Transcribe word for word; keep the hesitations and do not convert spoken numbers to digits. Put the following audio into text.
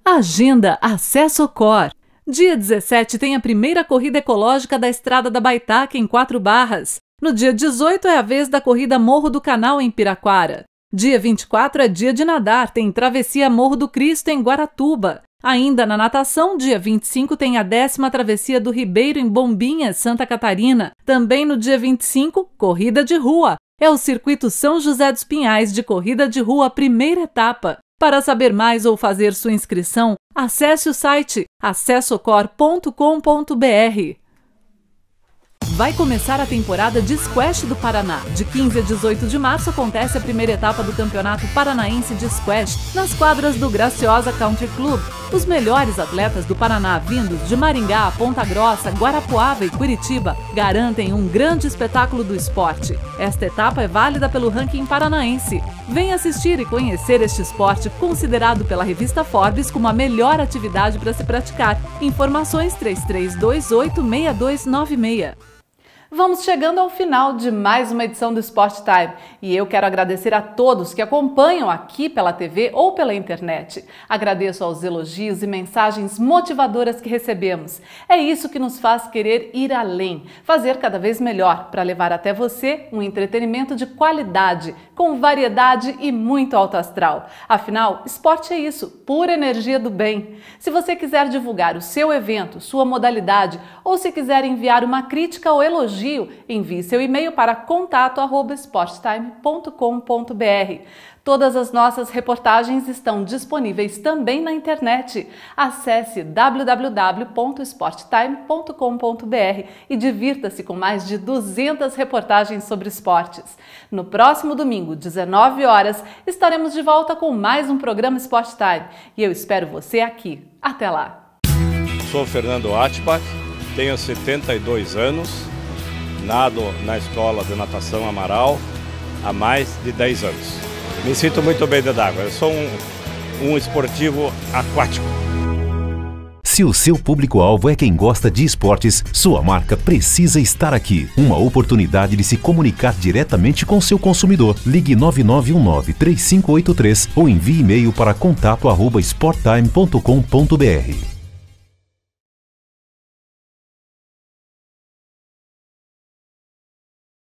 Agenda Acesso Cor. Dia dezessete tem a primeira corrida ecológica da Estrada da Baitaca em Quatro Barras. No dia dezoito é a vez da corrida Morro do Canal em Piraquara. Dia vinte e quatro é dia de nadar, tem travessia Morro do Cristo em Guaratuba. Ainda na natação, dia vinte e cinco tem a décima travessia do Ribeiro em Bombinhas, Santa Catarina. Também no dia vinte e cinco, corrida de rua. É o Circuito São José dos Pinhais de corrida de rua, primeira etapa. Para saber mais ou fazer sua inscrição, acesse o site acessocor ponto com ponto br. Vai começar a temporada de Squash do Paraná. De quinze a dezoito de março acontece a primeira etapa do Campeonato Paranaense de Squash nas quadras do Graciosa Country Club. Os melhores atletas do Paraná, vindos de Maringá, Ponta Grossa, Guarapuava e Curitiba, garantem um grande espetáculo do esporte. Esta etapa é válida pelo ranking paranaense. Venha assistir e conhecer este esporte, considerado pela revista Forbes como a melhor atividade para se praticar. Informações três três dois oito, seis dois nove seis. Vamos chegando ao final de mais uma edição do Sport Time e eu quero agradecer a todos que acompanham aqui pela T V ou pela internet. Agradeço aos elogios e mensagens motivadoras que recebemos. É isso que nos faz querer ir além, fazer cada vez melhor para levar até você um entretenimento de qualidade, com variedade e muito alto astral. Afinal, esporte é isso, pura energia do bem. Se você quiser divulgar o seu evento, sua modalidade ou se quiser enviar uma crítica ou elogio, envie seu e-mail para contato arroba sporttime ponto com ponto br. Todas as nossas reportagens estão disponíveis também na internet. Acesse w w w ponto sporttime ponto com ponto br e divirta-se com mais de duzentas reportagens sobre esportes. No próximo domingo, dezenove horas, estaremos de volta com mais um programa Sport Time e eu espero você aqui. Até lá! Sou Fernando Atbach, tenho setenta e dois anos. Nado na Escola de Natação Amaral há mais de dez anos. Me sinto muito bem dentro d'água. Eu sou um, um esportivo aquático. Se o seu público-alvo é quem gosta de esportes, sua marca precisa estar aqui. Uma oportunidade de se comunicar diretamente com seu consumidor. Ligue nove nove um nove, três cinco oito três ou envie e-mail para contato arroba sporttime ponto com ponto br.